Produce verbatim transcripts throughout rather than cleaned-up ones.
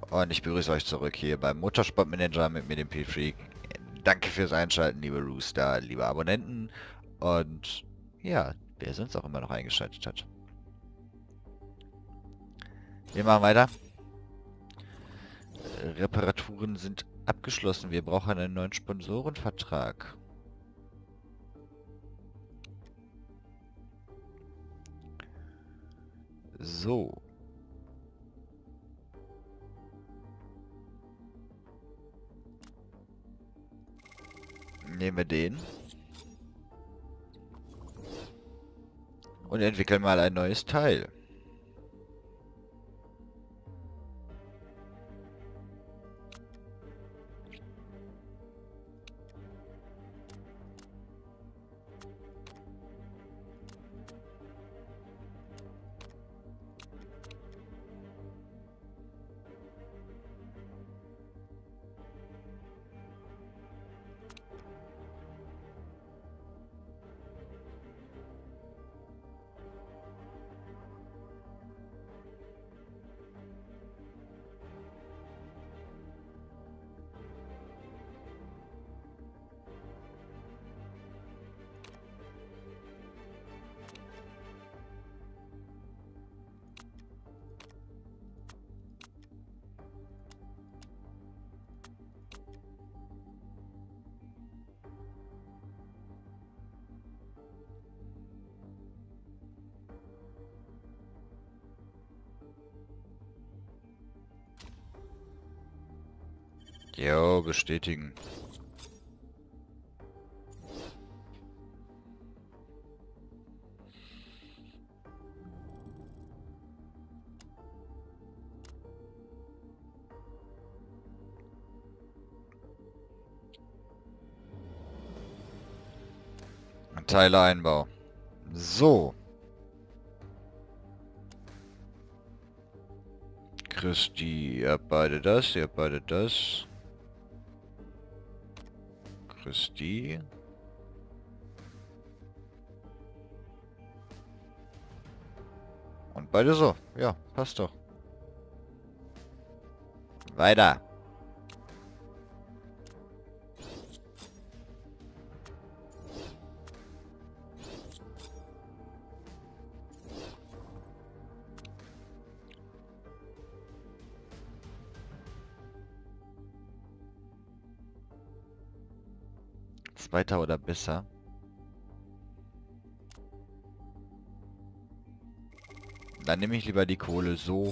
Und ich begrüße euch zurück hier beim Motorsportmanager mit mir, dem P-Freak. Danke fürs Einschalten, liebe Rooster, liebe Abonnenten. Und ja, wer sonst auch immer noch eingeschaltet hat. Wir machen weiter. Reparaturen sind abgeschlossen. Wir brauchen einen neuen Sponsorenvertrag. So. Nehmen wir den. Und entwickeln mal ein neues Teil. Jo, bestätigen. Teileeinbau. So. Christi, ihr habt beide das, ihr habt beide das. Christi. Und beide so. Ja, passt doch. Weiter. Zweiter oder besser. Dann nehme ich lieber die Kohle so.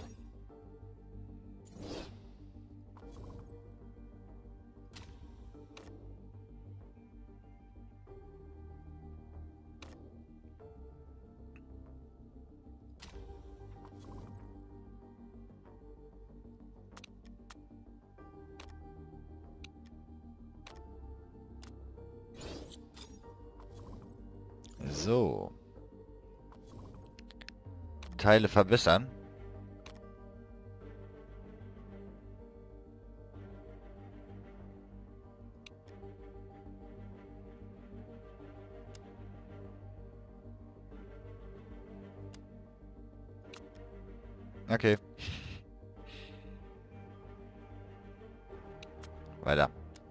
So. Teile verbessern. Okay. Weiter.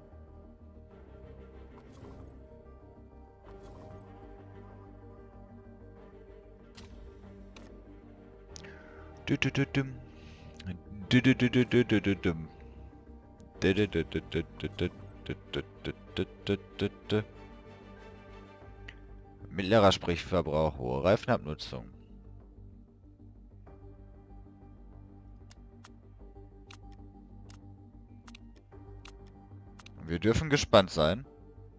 Du, du, du, dum. Du, du, du, du, du, du, du, dum. Du, du, du, du, du, du, du, du, du, du, du, du, du. Mittlerer Sprichverbrauch, hohe Reifenabnutzung. Wir dürfen gespannt sein.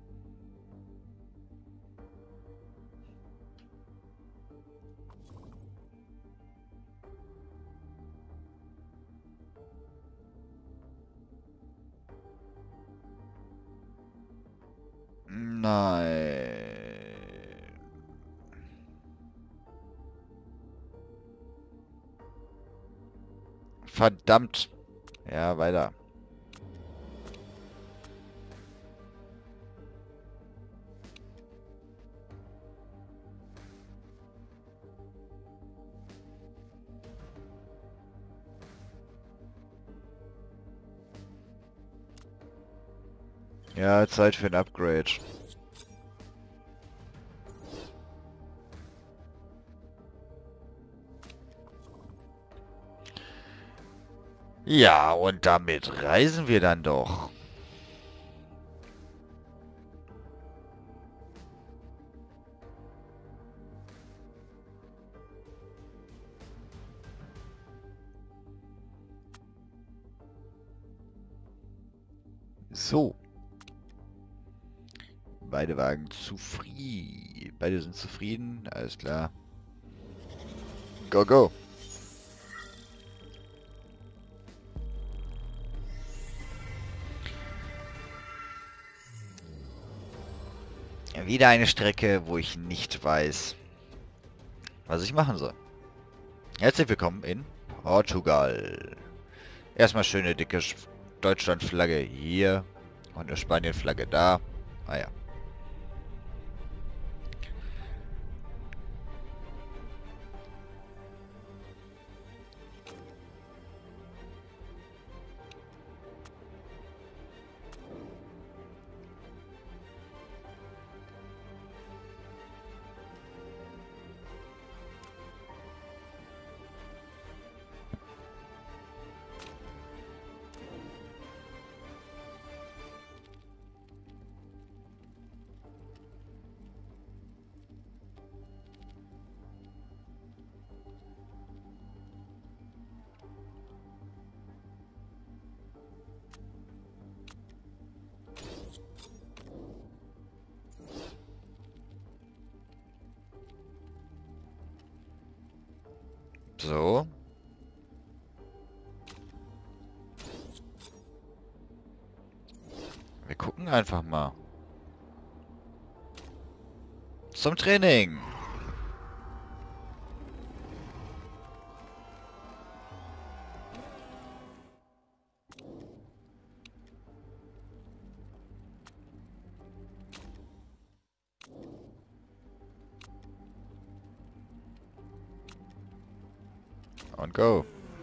Nein. Verdammt. Ja, weiter. Ja, Zeit für ein Upgrade. Ja, und damit reisen wir dann doch. So. Beide Wagen zufrieden. Beide sind zufrieden. Alles klar. Go, go. Wieder eine Strecke, wo ich nicht weiß, was ich machen soll. Herzlich willkommen in Portugal. Erstmal schöne dicke Deutschland-Flagge hier und eine Spanien-Flagge da. Ah ja. So. Wir gucken einfach mal. Zum Training. Und go.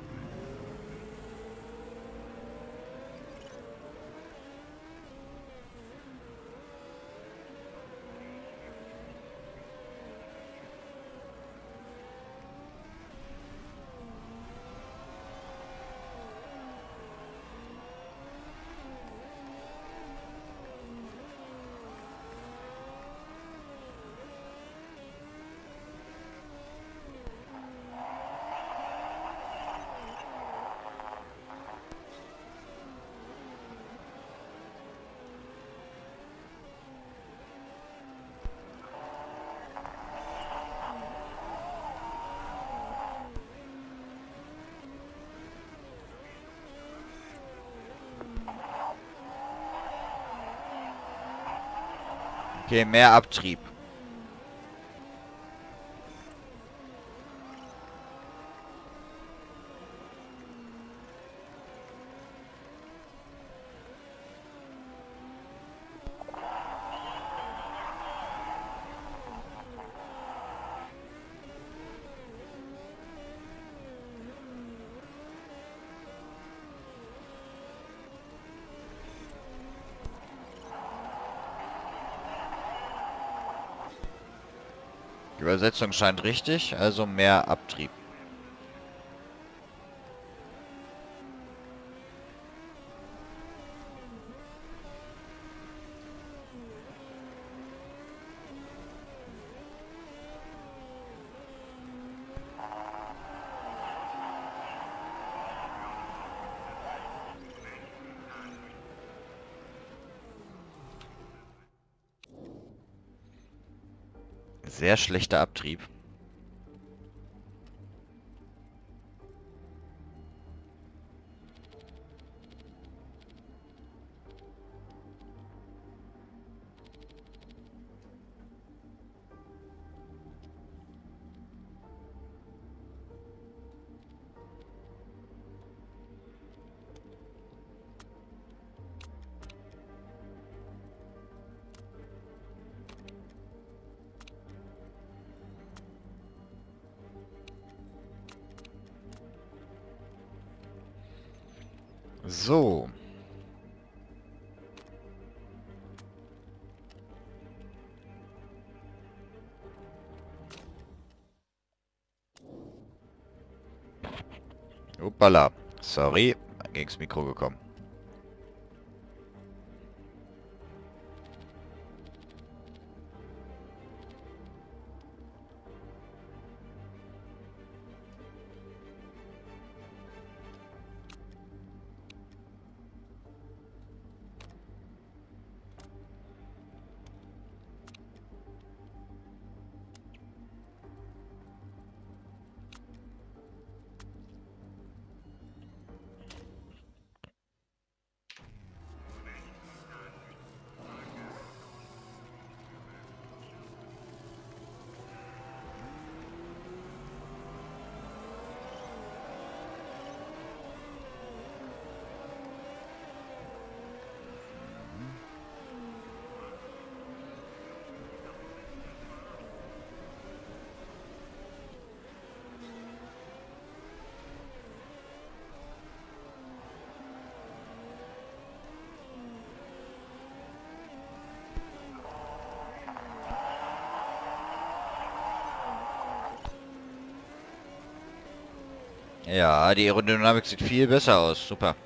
Okay, mehr Abtrieb. Die Übersetzung scheint richtig, also mehr Abtrieb. Sehr schlechter Abtrieb. So. Uppala. Sorry, gegens Mikro gekommen. Ja, die Aerodynamik sieht viel besser aus. Super.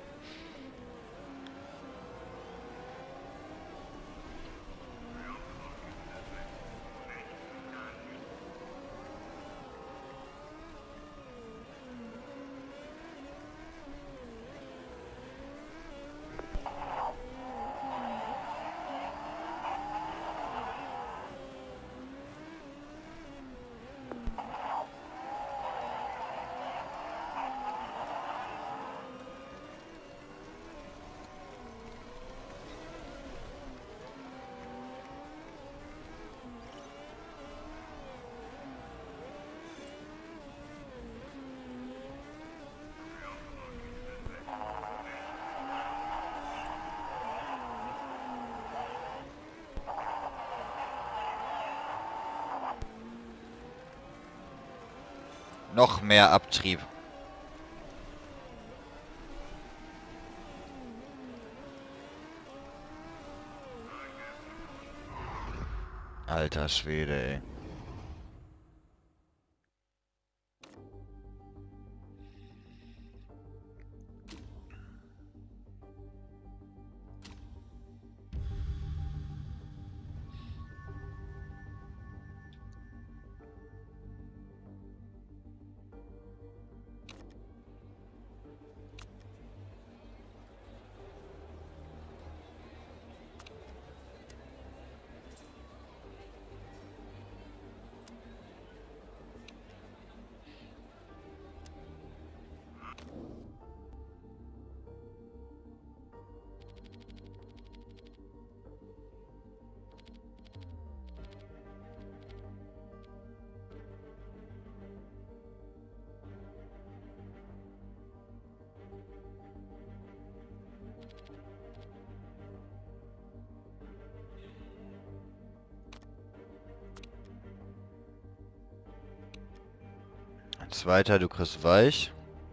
Noch mehr Abtrieb. Alter Schwede, ey. Zweiter, du kriegst weich.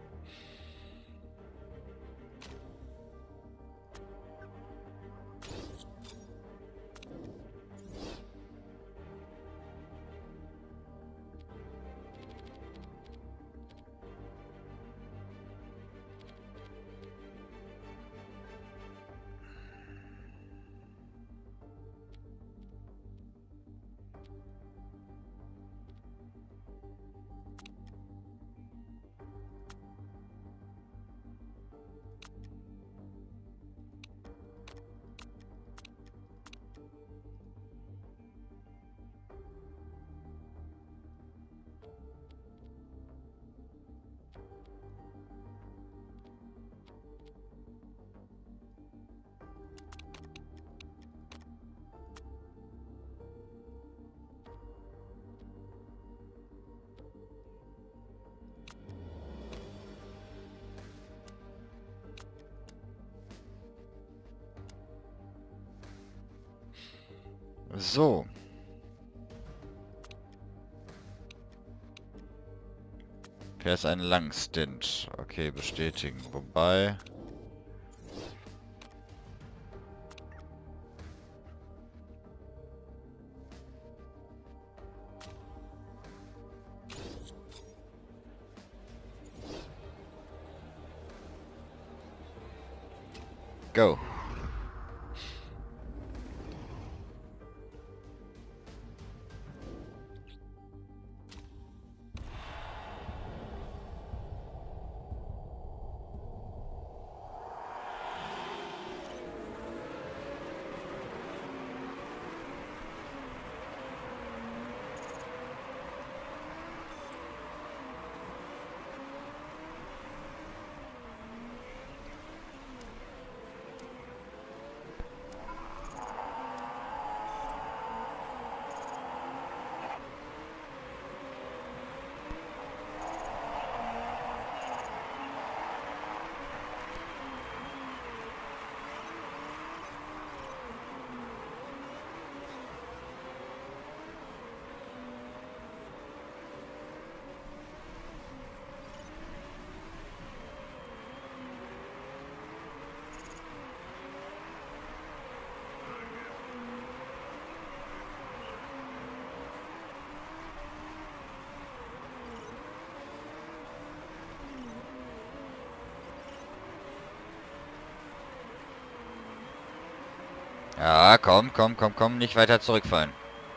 So. Fährst einen Langstint. Okay, bestätigen. Wobei... Go. Ja, komm, komm, komm, komm, nicht weiter zurückfallen.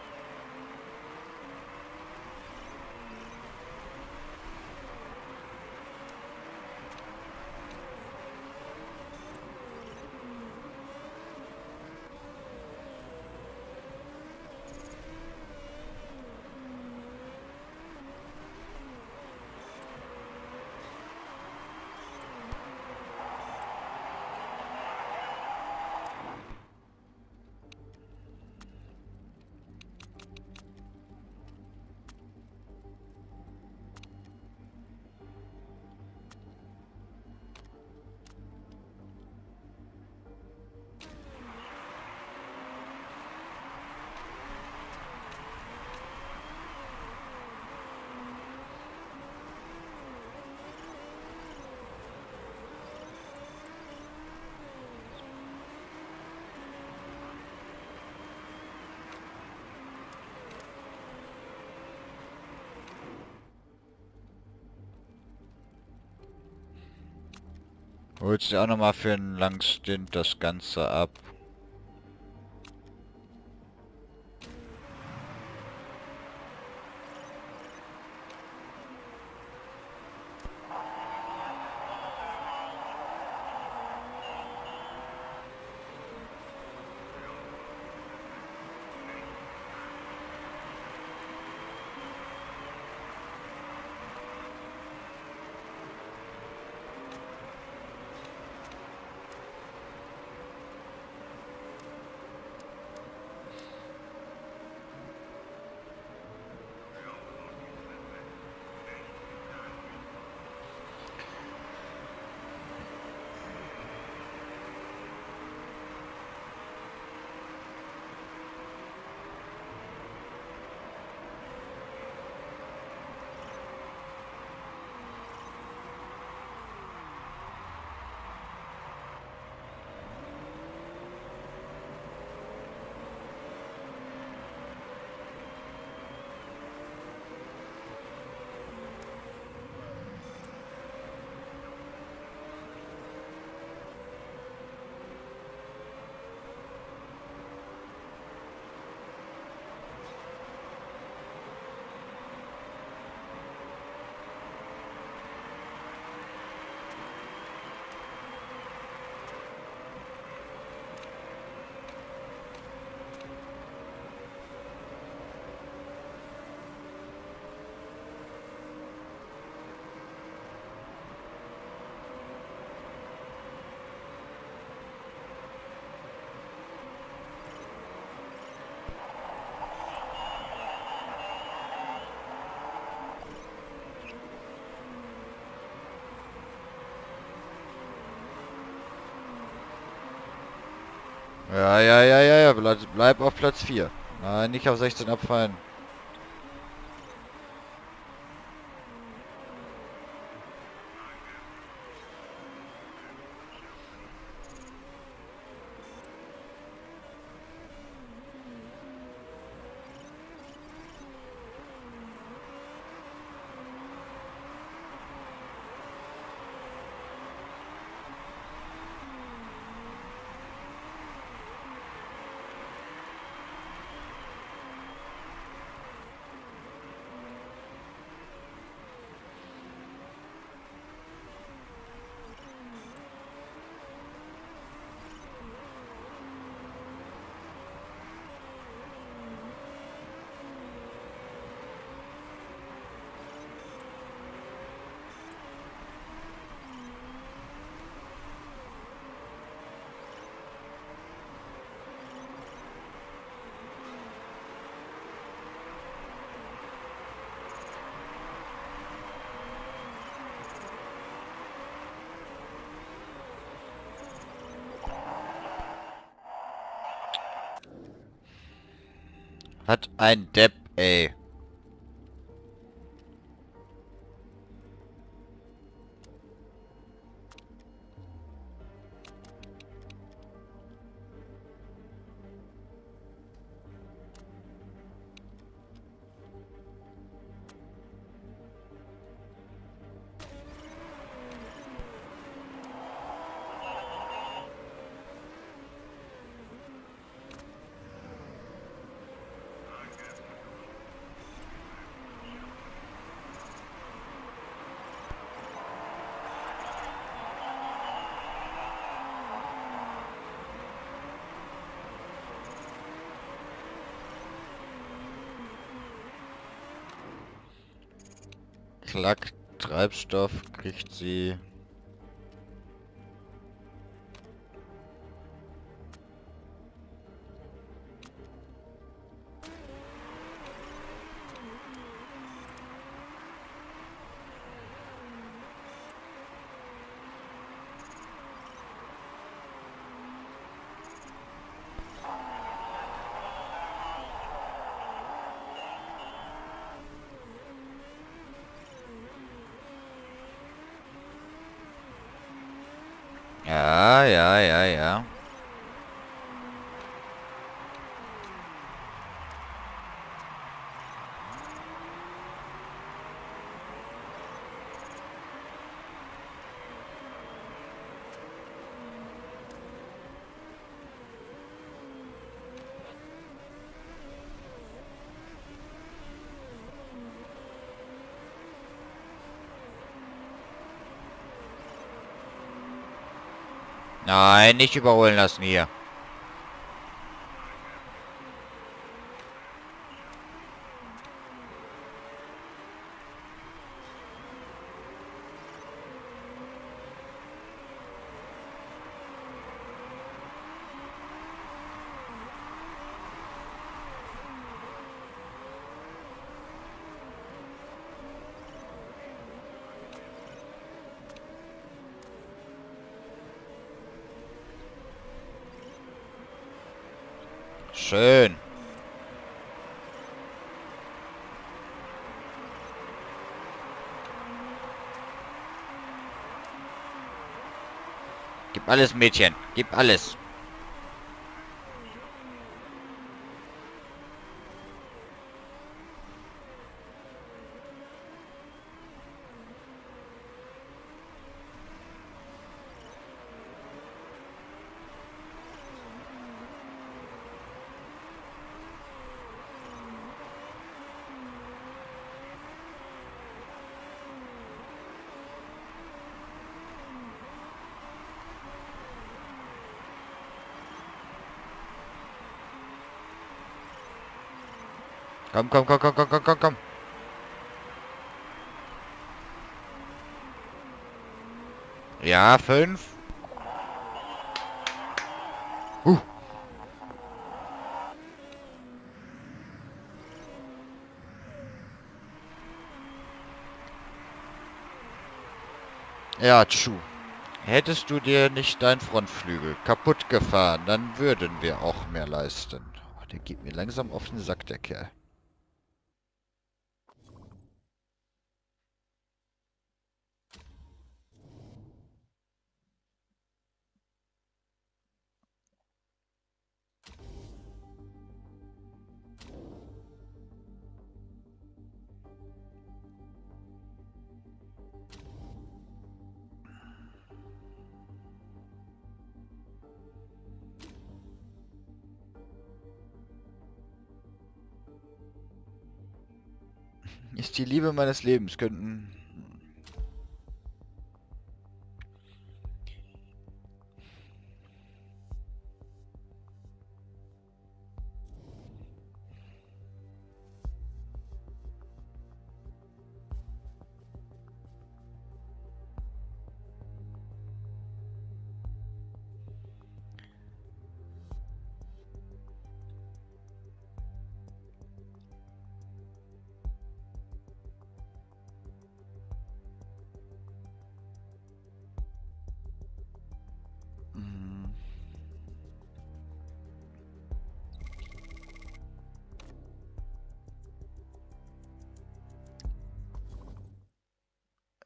Holst dir auch nochmal für einen langen Stint das Ganze ab. Ja, ja, ja, ja, ja, bleib, bleib auf Platz vier. Nein, nicht auf sechzehn abfallen. Was ein Depp, ey. Klack, Treibstoff kriegt sie. Ja, ja, ja, ja. Nein, nicht überholen lassen hier. Schön. Gib alles, Mädchen. Gib alles. Komm, komm, komm, komm, komm, komm, komm, komm. Ja, fünf. Huh. Ja, tschu. Hättest du dir nicht dein Frontflügel kaputt gefahren, dann würden wir auch mehr leisten. Oh, der geht mir langsam auf den Sack, der Kerl. Ist die Liebe meines Lebens, könnten...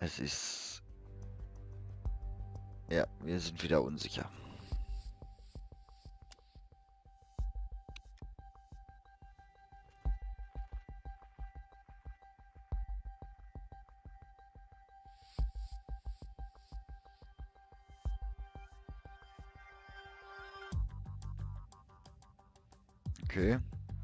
Es ist... Ja, wir sind wieder unsicher. Okay.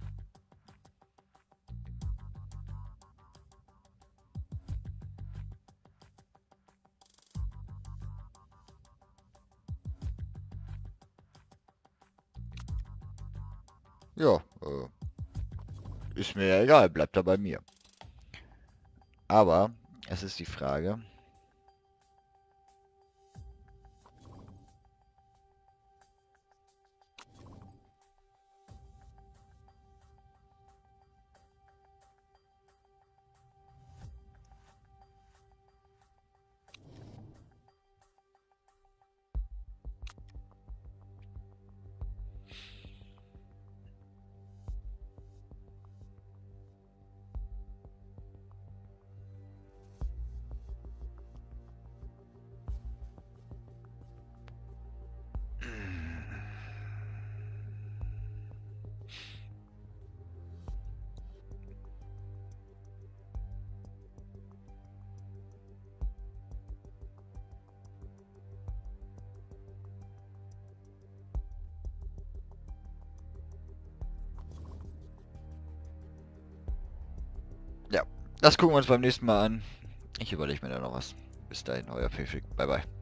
Ja, äh, ist mir ja egal, bleibt da bei mir. Aber es ist die Frage... Ja, das gucken wir uns beim nächsten Mal an. Ich überlege mir da noch was. Bis dahin, euer Pfeffig. Bye bye.